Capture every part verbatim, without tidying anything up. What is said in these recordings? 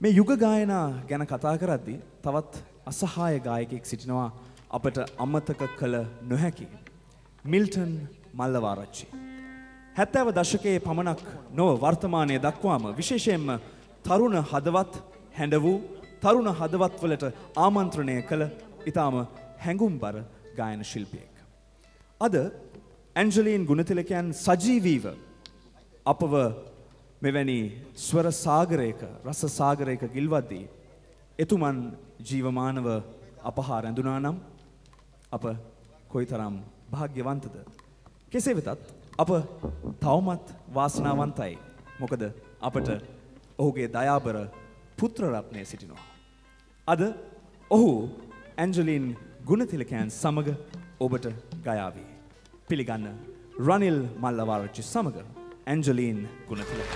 මේ යුග ගායනා ගැන කතා කරද්දී තවත් අසහාය ගායකයෙක් සිටිනවා අපට අමතක කළ නොහැකි මිල්ටන් මල්ලවාරච්චි. හැත්තෑව දශකයේ පමණක් නොව වර්තමානයේ දක්වාම විශේෂයෙන්ම තරුණ හදවත් හැඬ වූ තරුණ හදවත්වලට ආමන්ත්‍රණය කළ ඉතාම හැඟුම්බර ගායන ශිල්පියෙක්. අද ඇන්ජලින් ගුණතිලකයන් සජීවීව අපව මෙවැනි ස්වර සාගරයක රස සාගරයක ගිල්වද්දී එතුමන් ජීවමානව අප හා රැඳුණා නම් අප කොයිතරම් භාග්‍යවන්තද. කෙසේ වෙතත් අප තවමත් වාසනාවන්තයි. මොකද අපට ඔහුගේ දයාබර පුත්‍ර රත්නය සිටිනවා. අද ඔහු ඇන්ජලින් ගුණතිලකයන් සමග ඔබට ගයාවී. පිළිගන්න රනිල් මල්ලවාරච්චි සමග ඇන්ජලින් ගුණතිලක.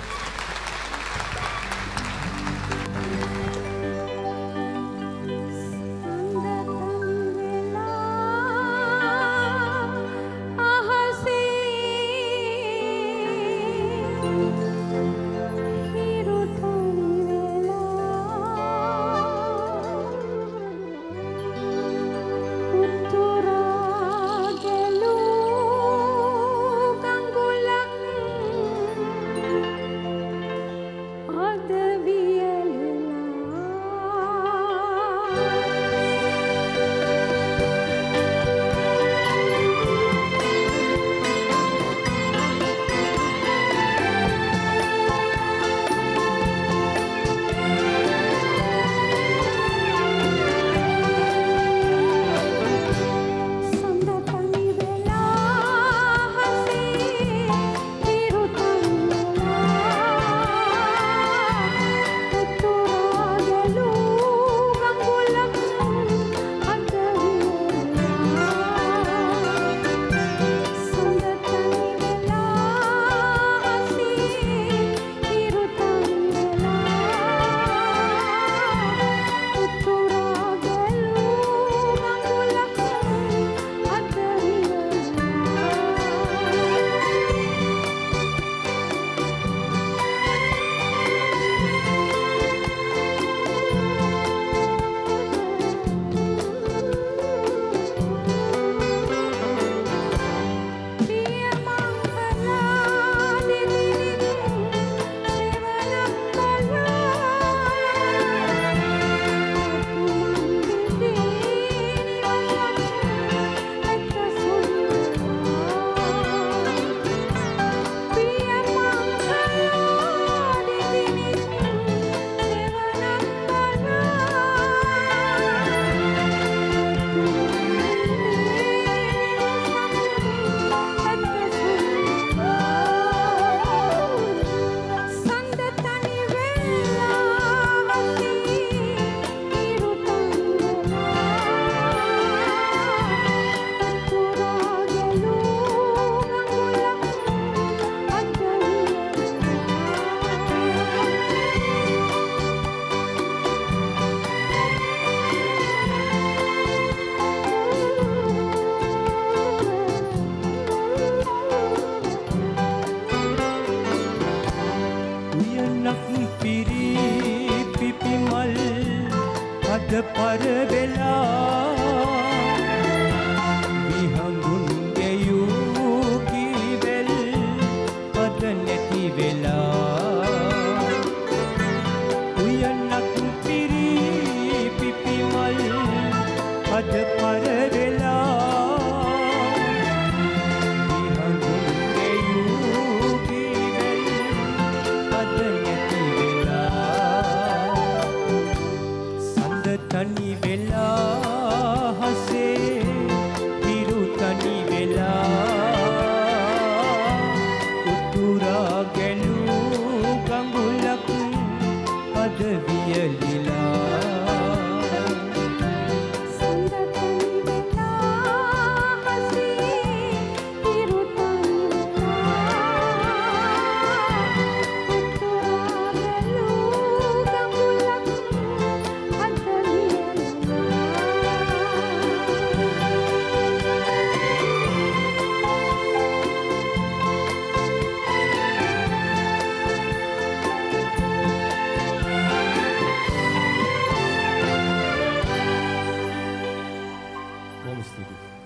බොහොම ස්තුතියි.